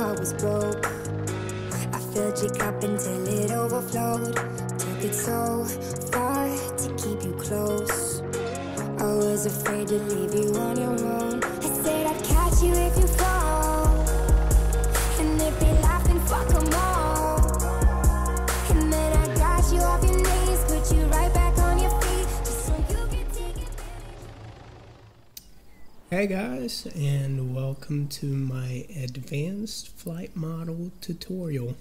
heart was broke. I filled your cup until it overflowed. Took it so far to keep you close. I was afraid to leave you on your own. I said I'd catch you if you fall, and if they laugh, then fuck them all. And then I got you off your knees, put you right back on your feet, just so you can take it. Hey guys, and welcome to my advanced flight model tutorial.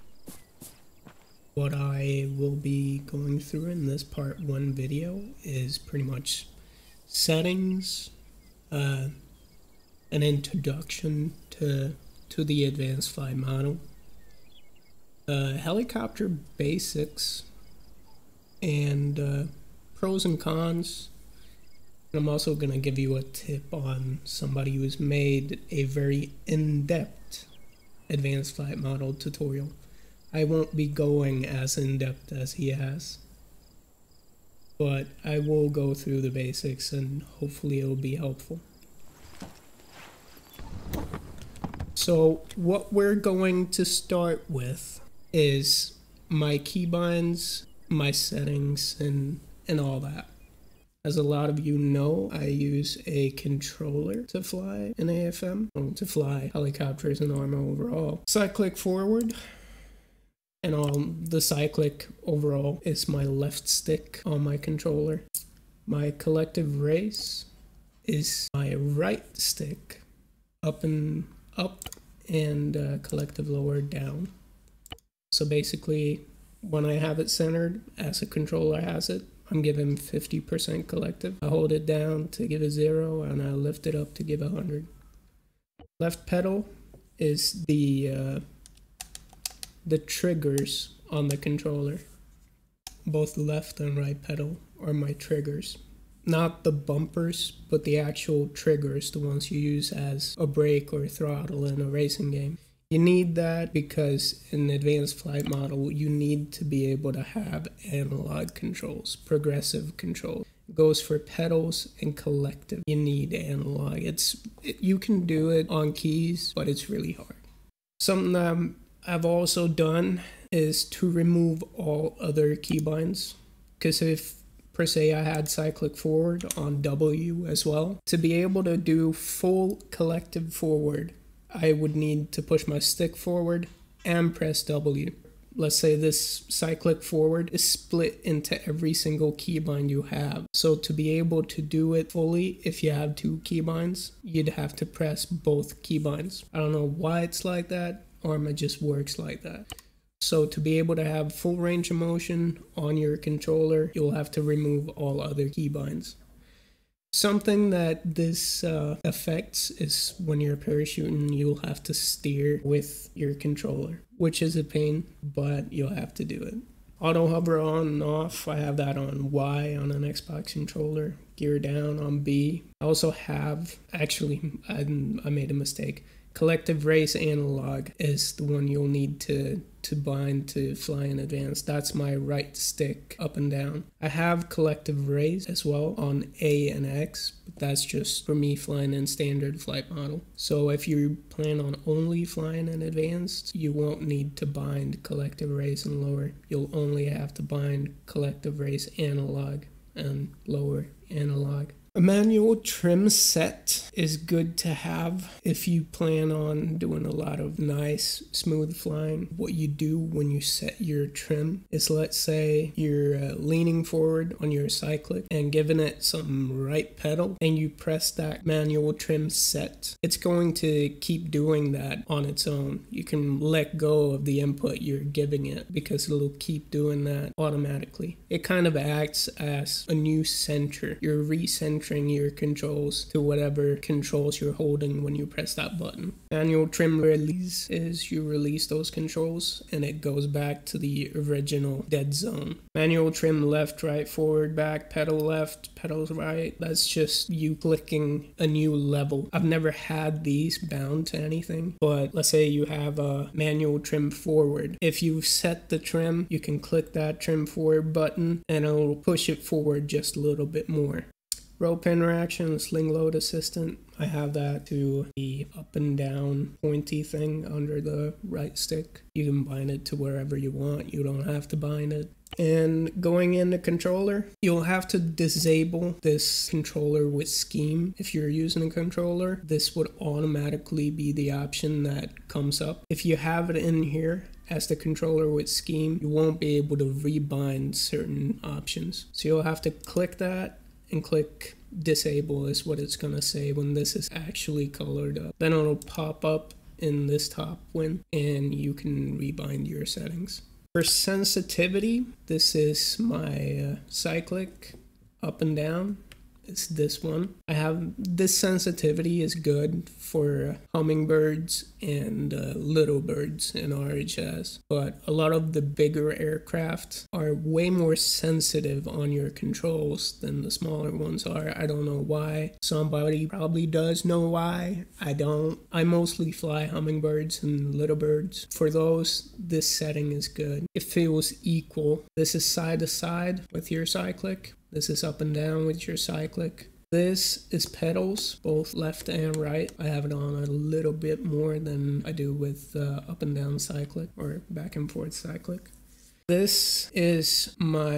What I will be going through in this part 1 video is pretty much settings, an introduction to the advanced flight model, helicopter basics, and pros and cons. I'm also going to give you a tip on somebody who's made a very in-depth advanced flight model tutorial. I won't be going as in-depth as he has, but I will go through the basics and hopefully it'll be helpful. So what we're going to start with is my keybinds, my settings, and all that. As a lot of you know, I use a controller to fly an AFM, to fly helicopters and ArmA overall. Cyclic forward, and the cyclic overall is my left stick on my controller. My collective race is my right stick, up and collective lower down. So basically, when I have it centered, as a controller has it, I'm giving 50% collective. I hold it down to give a 0, and I lift it up to give 100. Left pedal is the triggers on the controller. Both left and right pedal are my triggers. Not the bumpers, but the actual triggers, the ones you use as a brake or a throttle in a racing game. You need that because in advanced flight model, you need to be able to have analog controls, progressive control. It goes for pedals and collective. You need analog. You can do it on keys, but it's really hard. Something that I've also done is to remove all other keybinds, because if per se I had cyclic forward on W as well, to be able to do full collective forward, I would need to push my stick forward and press W. Let's say this cyclic forward is split into every single keybind you have. So to be able to do it fully, if you have 2 keybinds, you'd have to press both keybinds. I don't know why it's like that. ArmA just works like that. So to be able to have full range of motion on your controller, you'll have to remove all other keybinds. Something that this affects is when you're parachuting, you'll have to steer with your controller, which is a pain, but you'll have to do it. Auto hover on and off, I have that on Y on an Xbox controller, gear down on B. I also have, actually, I made a mistake. Collective race analog is the one you'll need to bind to fly in advance. That's my right stick up and down. I have collective race as well on A and X, but that's just for me flying in standard flight model. So if you plan on only flying in advanced, you won't need to bind collective race and lower. You'll only have to bind collective race analog and lower analog. A manual trim set is good to have if you plan on doing a lot of nice, smooth flying. What you do when you set your trim is, let's say you're leaning forward on your cyclic and giving it some right pedal, and you press that manual trim set. It's going to keep doing that on its own. You can let go of the input you're giving it because it'll keep doing that automatically. It kind of acts as a new center. You're recentering your controls to whatever controls you're holding when you press that button. Manual trim release is you release those controls and it goes back to the original dead zone. Manual trim left, right, forward, back, pedal left, pedal right. That's just you clicking a new level. I've never had these bound to anything, but let's say you have a manual trim forward. If you've set the trim, you can click that trim forward button and it'll push it forward just a little bit more. Rope interaction, sling load assistant. I have that to the up and down pointy thing under the right stick. You can bind it to wherever you want. You don't have to bind it. And going in the controller, you'll have to disable this controller with scheme. If you're using a controller, this would automatically be the option that comes up. If you have it in here as the controller with scheme, you won't be able to rebind certain options. So you'll have to click that and click disable is what it's gonna say when this is actually colored up. Then it'll pop up in this top win and you can rebind your settings. For sensitivity, this is my cyclic up and down. It's this one. I have this sensitivity is good for hummingbirds and little birds in RHS, but a lot of the bigger aircraft are way more sensitive on your controls than the smaller ones are. I don't know why. Somebody probably does know why. I don't. I mostly fly hummingbirds and little birds. For those, this setting is good. It feels equal. This is side to side with your cyclic. This is up and down with your cyclic. This is pedals, both left and right. I have it on a little bit more than I do with up and down cyclic or back and forth cyclic. This is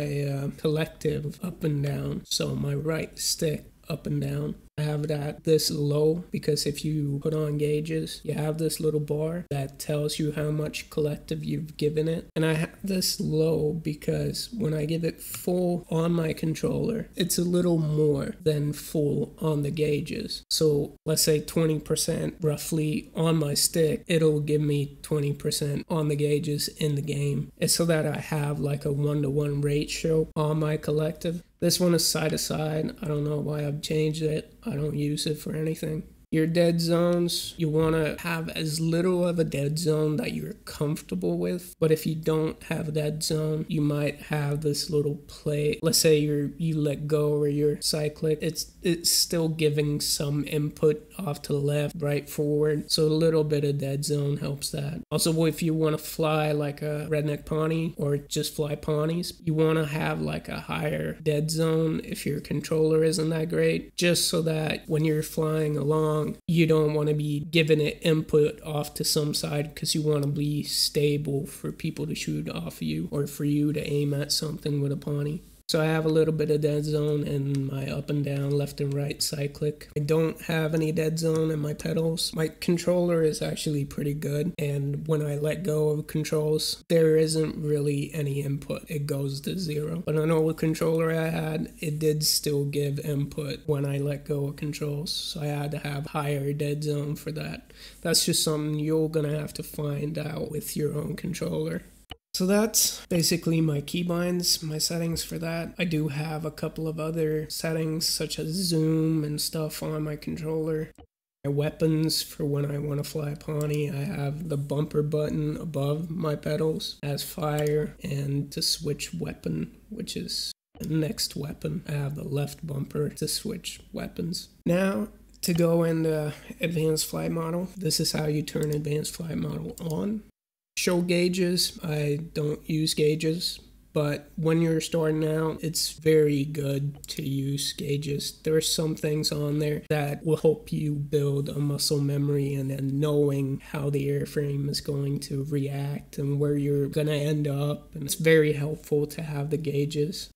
my collective up and down, so my right stick up and down. I have that this low because if you put on gauges, you have this little bar that tells you how much collective you've given it. And I have this low because when I give it full on my controller, it's a little more than full on the gauges. So let's say 20% roughly on my stick, it'll give me 20% on the gauges in the game. It's so that I have like a 1-to-1 ratio on my collective. This one is side to side. I don't know why I've changed it. I don't use it for anything. Your dead zones, you want to have as little of a dead zone that you're comfortable with. But if you don't have a dead zone, you might have this little play. Let's say you let go or you're cyclic. It's still giving some input off to the left, right, forward. So a little bit of dead zone helps that. Also, if you want to fly like a redneck Pawnee or just fly Pawnees, you want to have like a higher dead zone if your controller isn't that great, just so that when you're flying along, you don't want to be giving it input off to some side because you want to be stable for people to shoot off of you or for you to aim at something with a Pawnee. So I have a little bit of dead zone in my up and down, left and right cyclic. I don't have any dead zone in my pedals. My controller is actually pretty good, and when I let go of controls, there isn't really any input. It goes to 0. But an old controller I had, it did still give input when I let go of controls, so I had to have higher dead zone for that. That's just something you're gonna have to find out with your own controller. So that's basically my keybinds, my settings for that. I do have a couple of other settings such as zoom and stuff on my controller. My weapons for when I want to fly Pawnee, I have the bumper button above my pedals as fire, and to switch weapon, which is the next weapon, I have the left bumper to switch weapons. Now, to go into advanced flight model, this is how you turn advanced flight model on. Show gauges. I don't use gauges, but when you're starting out, it's very good to use gauges. There are some things on there that will help you build a muscle memory and then knowing how the airframe is going to react and where you're going to end up. And it's very helpful to have the gauges.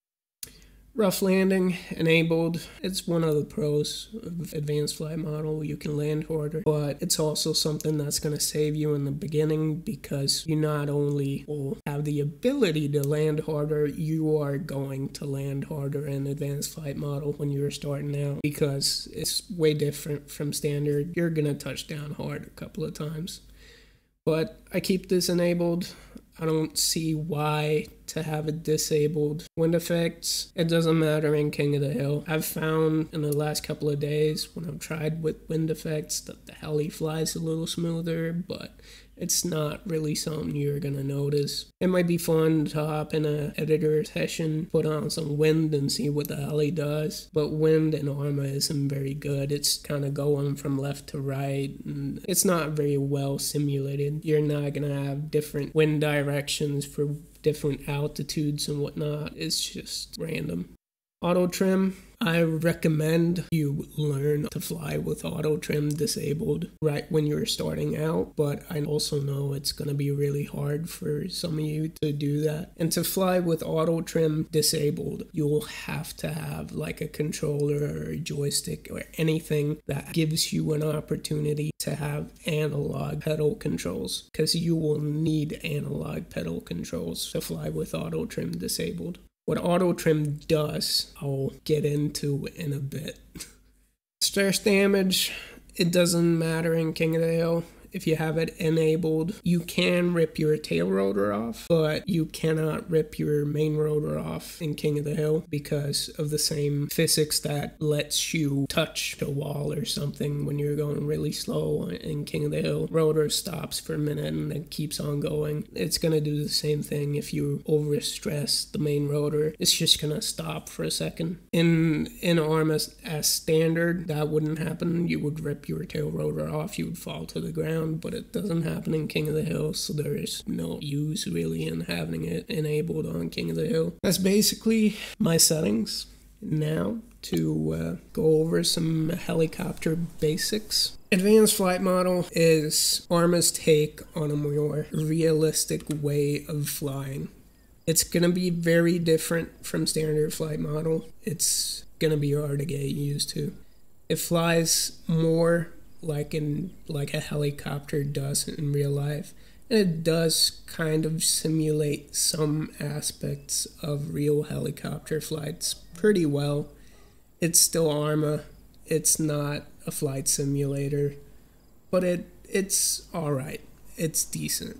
Rough landing enabled. It's one of the pros of advanced flight model. You can land harder, but it's also something that's going to save you in the beginning because you not only will have the ability to land harder, you are going to land harder in advanced flight model when you're starting out because it's way different from standard. You're going to touch down hard a couple of times. But I keep this enabled. I don't see why to have it disabled. Wind effects, it doesn't matter in King of the Hill. I've found in the last couple of days when I've tried with wind effects that the heli flies a little smoother, but it's not really something you're gonna notice. It might be fun to hop in an editor session, put on some wind and see what the heli does, but wind in ArmA isn't very good. It's kind of going from left to right, and it's not very well simulated. You're not gonna have different wind directions for different altitudes and whatnot. It's just random. Auto trim, I recommend you learn to fly with auto trim disabled right when you're starting out, but I also know it's going to be really hard for some of you to do that. And to fly with auto trim disabled, you'll have to have like a controller or a joystick or anything that gives you an opportunity to have analog pedal controls, because you will need analog pedal controls to fly with auto trim disabled. What auto trim does, I'll get into in a bit. Stress damage, it doesn't matter in King of the Hill. If you have it enabled, you can rip your tail rotor off, but you cannot rip your main rotor off in King of the Hill because of the same physics that lets you touch a wall or something when you're going really slow in King of the Hill. Rotor stops for a minute and it keeps on going. It's going to do the same thing if you overstress the main rotor. It's just going to stop for a second. In ArmA as standard, that wouldn't happen. You would rip your tail rotor off, you would fall to the ground. But it doesn't happen in King of the Hill, so there is no use really in having it enabled on King of the Hill. That's basically my settings. Now to go over some helicopter basics. Advanced Flight Model is ArmA's take on a more realistic way of flying. It's going to be very different from standard flight model. It's going to be hard to get used to. It flies more like a helicopter does in real life, and it does kind of simulate some aspects of real helicopter flights pretty well. It's still ArmA. It's not a flight simulator, but it's alright. It's decent.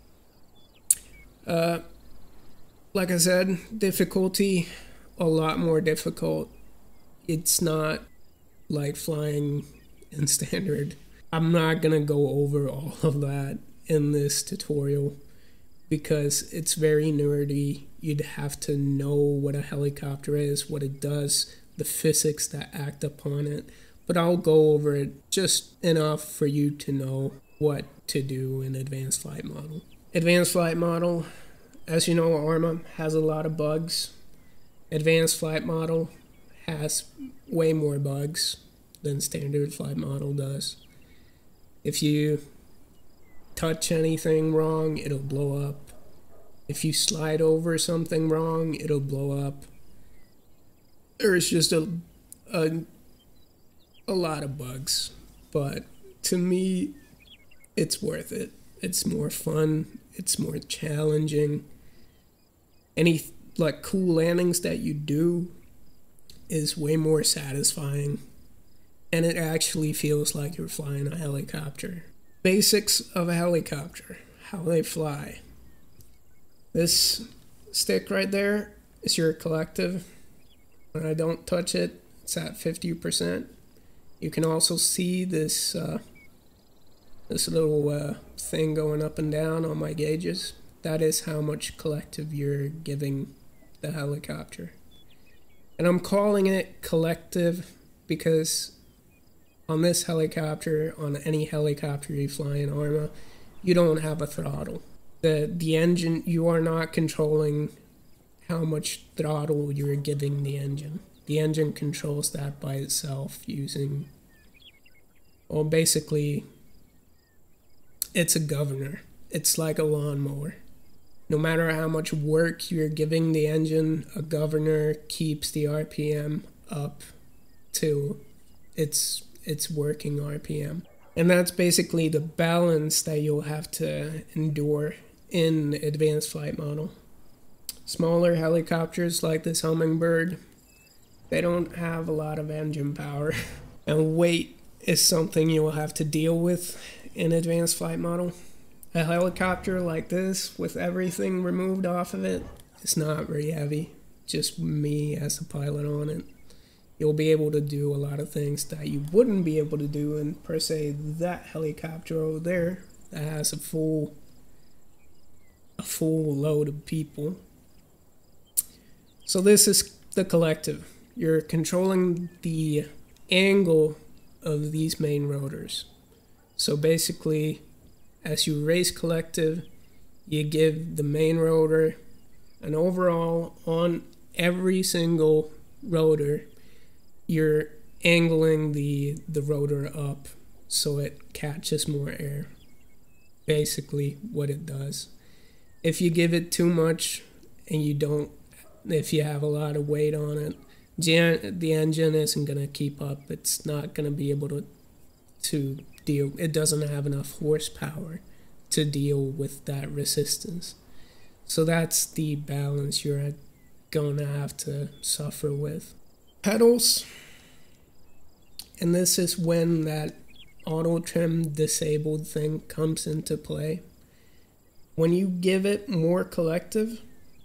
Like I said, difficulty, a lot more difficult. It's not like flying in standard. I'm not gonna go over all of that in this tutorial because it's very nerdy. You'd have to know what a helicopter is, what it does, the physics that act upon it. But I'll go over it just enough for you to know what to do in Advanced Flight Model. Advanced Flight Model, as you know, ArmA has a lot of bugs. Advanced Flight Model has way more bugs than standard flight model does. If you touch anything wrong, it'll blow up. If you slide over something wrong, it'll blow up. There's just a lot of bugs, but to me, it's worth it. It's more fun. It's more challenging. Any like cool landings that you do is way more satisfying. And it actually feels like you're flying a helicopter. Basics of a helicopter, how they fly. This stick right there is your collective. When I don't touch it, it's at 50%. You can also see this little thing going up and down on my gauges. That is how much collective you're giving the helicopter. And I'm calling it collective because on this helicopter, on any helicopter you fly in ArmA, you don't have a throttle. The engine, you are not controlling how much throttle you're giving the engine. The engine controls that by itself using, well, basically, it's a governor. It's like a lawnmower. No matter how much work you're giving the engine, a governor keeps the RPM up to its working RPM. And that's basically the balance that you'll have to endure in Advanced Flight Model. Smaller helicopters like this Hummingbird, they don't have a lot of engine power. And weight is something you will have to deal with in Advanced Flight Model. A helicopter like this, with everything removed off of it, it's not very heavy. Just me as a pilot on it. You'll be able to do a lot of things that you wouldn't be able to do in, per se, that helicopter over there that has a full load of people. So this is the collective. You're controlling the angle of these main rotors. So basically, as you race collective, you give the main rotor an overall on every single rotor, you're angling the rotor up so it catches more air. Basically what it does. If you give it too much and if you have a lot of weight on it, the engine isn't going to keep up. It's not going to be able to deal. It doesn't have enough horsepower to deal with that resistance. So that's the balance you're going to have to suffer with. Pedals, and this is when that auto trim disabled thing comes into play. When you give it more collective,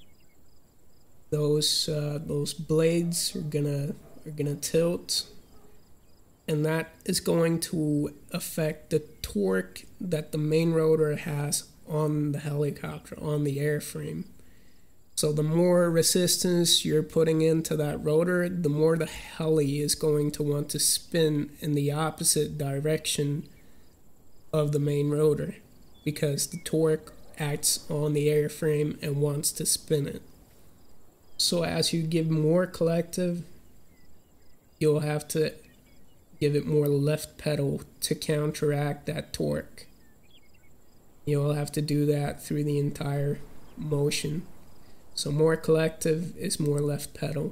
those blades are gonna tilt, and that is going to affect the torque that the main rotor has on the helicopter, on the airframe. So the more resistance you're putting into that rotor, the more the heli is going to want to spin in the opposite direction of the main rotor, because the torque acts on the airframe and wants to spin it. So as you give more collective, you'll have to give it more left pedal to counteract that torque. You'll have to do that through the entire motion. So more collective is more left pedal.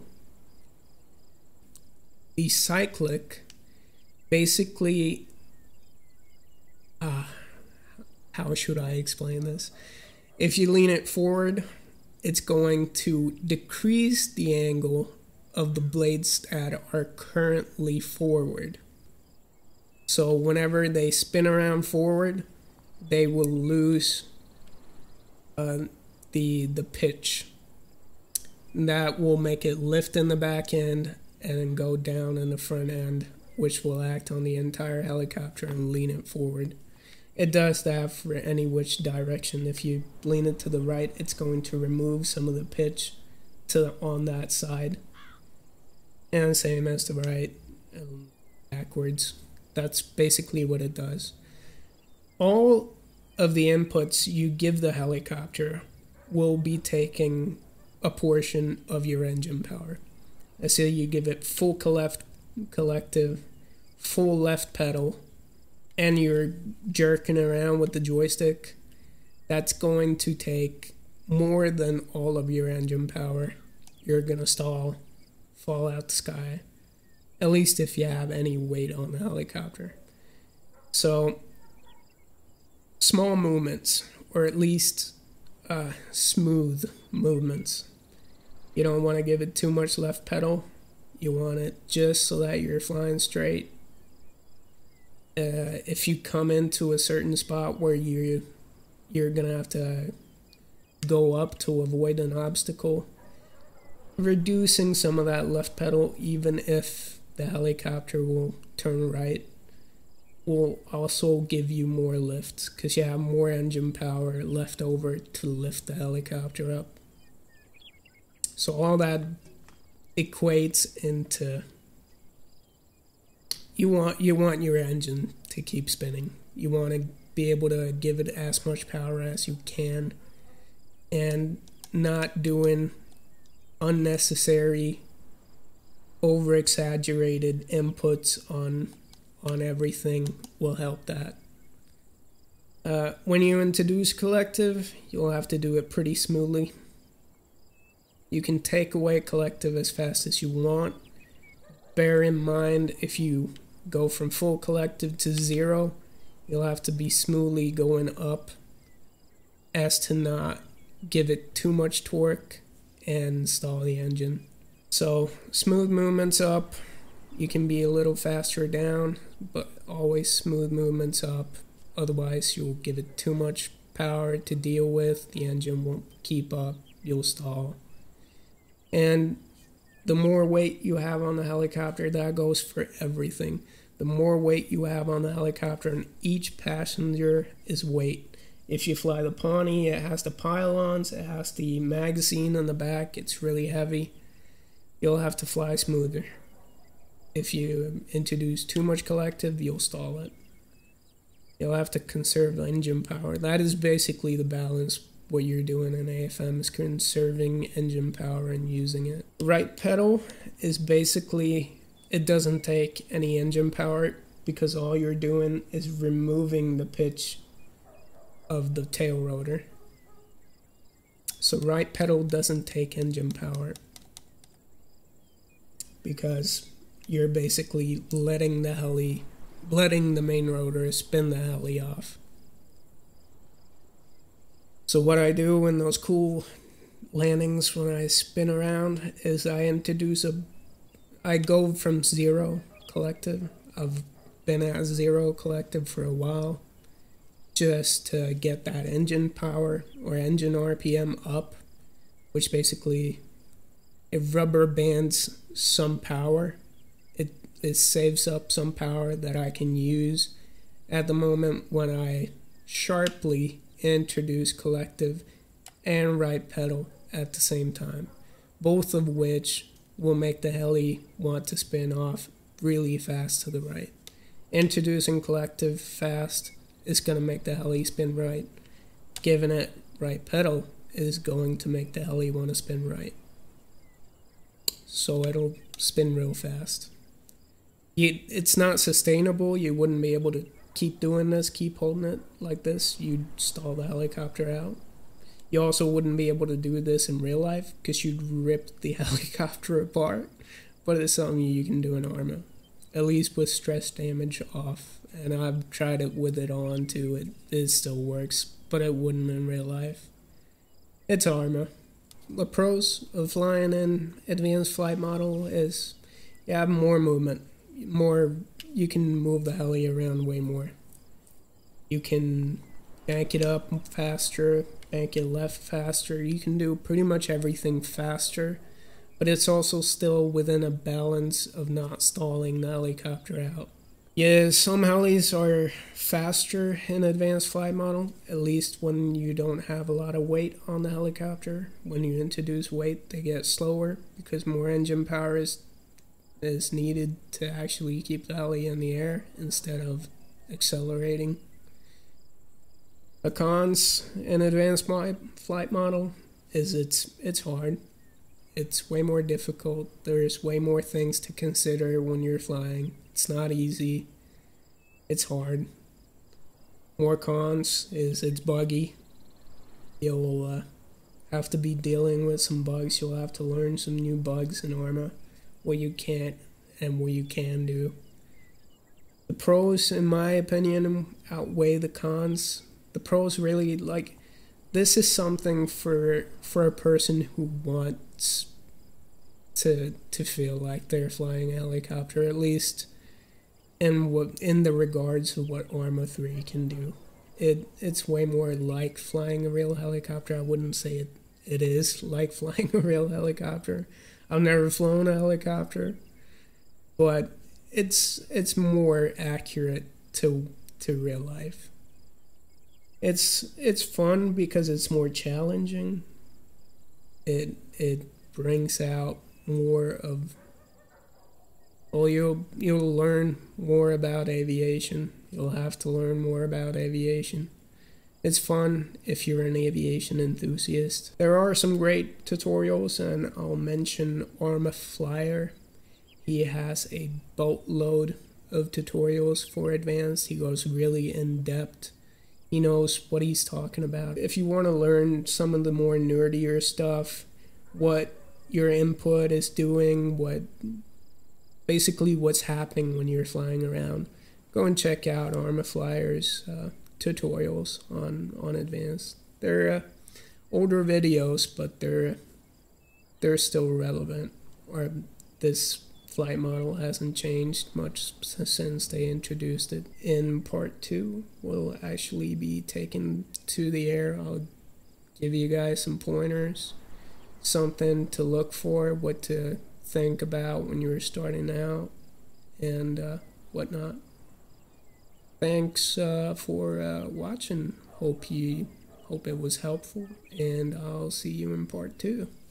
The cyclic, basically, how should I explain this? If you lean it forward, it's going to decrease the angle of the blades that are currently forward. So whenever they spin around forward, they will lose the pitch. That will make it lift in the back end and then go down in the front end, which will act on the entire helicopter and lean it forward. It does that for any which direction. If you lean it to the right, it's going to remove some of the pitch on that side. And same as the right and backwards. That's basically what it does. All of the inputs you give the helicopter will be taking a portion of your engine power. Let's say you give it full collective, full left pedal, and you're jerking around with the joystick. That's going to take more than all of your engine power. You're gonna stall, fall out the sky, at least if you have any weight on the helicopter. So small movements, or at least smooth movements. You don't want to give it too much left pedal. You want it just so that you're flying straight. If you come into a certain spot where you're gonna have to go up to avoid an obstacle, reducing some of that left pedal, even if the helicopter will turn right, will also give you more lift, because you have more engine power left over to lift the helicopter up. So all that equates into you want your engine to keep spinning. You want to be able to give it as much power as you can, and not doing unnecessary, over-exaggerated inputs on everything will help that. When you introduce collective, you'll have to do it pretty smoothly. You can take away collective as fast as you want. Bear in mind, if you go from full collective to 0, you'll have to be smoothly going up as to not give it too much torque and stall the engine. So smooth movements up, you can be a little faster down, but always smooth movements up. Otherwise you'll give it too much power to deal with, the engine won't keep up, you'll stall. And the more weight you have on the helicopter, that goes for everything. The more weight you have on the helicopter, and each passenger is weight. If you fly the Pawnee, it has the pylons, it has the magazine in the back, it's really heavy. You'll have to fly smoother. If you introduce too much collective, you'll stall it. You'll have to conserve the engine power. That is basically the balance what you're doing in AFM is conserving engine power and using it. Right pedal is basically, it doesn't take any engine power because all you're doing is removing the pitch of the tail rotor. So right pedal doesn't take engine power because you're basically letting the main rotor spin the heli off. So what I do in those cool landings when I spin around is I go from zero collective. I've been at zero collective for a while just to get that engine power or engine RPM up, which basically it rubber bands some power. It saves up some power that I can use at the moment when I sharply introduce collective and right pedal at the same time, both of which will make the heli want to spin off really fast to the right. Introducing collective fast is going to make the heli spin right. Giving it right pedal is going to make the heli want to spin right. So it'll spin real fast. It's not sustainable. You wouldn't be able to keep doing this, keep holding it like this. You'd stall the helicopter out. You also wouldn't be able to do this in real life because you'd rip the helicopter apart. But it's something you can do in ArmA, at least with stress damage off. And I've tried it with it on too. It still works, but it wouldn't in real life. It's ArmA. The pros of flying in advanced flight model is you have more movement. You can move the heli around way more. You can bank it up faster, bank it left faster. You can do pretty much everything faster, but it's also still within a balance of not stalling the helicopter out. Yeah, some helis are faster in advanced flight model, at least when you don't have a lot of weight on the helicopter. When you introduce weight, they get slower because more engine power is needed to actually keep the heli in the air instead of accelerating. The cons in advanced flight model is it's hard. It's way more difficult. There's way more things to consider when you're flying. It's not easy. It's hard. More cons is it's buggy. You'll have to be dealing with some bugs. You'll have to learn some new bugs in ArmA, what you can't and what you can do. The pros, in my opinion, outweigh the cons. The pros really, like, this is something for a person who wants to feel like they're flying a helicopter, at least in the regards of what ArmA 3 can do. It's way more like flying a real helicopter. I wouldn't say it is like flying a real helicopter. I've never flown a helicopter, but it's more accurate to real life. It's fun because it's more challenging. It brings out more of, well, you'll learn more about aviation. You'll have to learn more about aviation. It's fun if you're an aviation enthusiast. There are some great tutorials, and I'll mention ArmA Flyer. He has a boatload of tutorials for advanced. He goes really in depth. He knows what he's talking about. If you want to learn some of the more nerdier stuff, what your input is doing, basically what's happening when you're flying around, go and check out ArmA Flyer's tutorials on advanced. They're older videos, but they're still relevant. Or this flight model hasn't changed much since they introduced it. In part 2, we'll actually be taken to the air. I'll give you guys some pointers, something to look for, what to think about when you're starting out, and whatnot. Thanks for watching. Hope it was helpful, and I'll see you in part 2.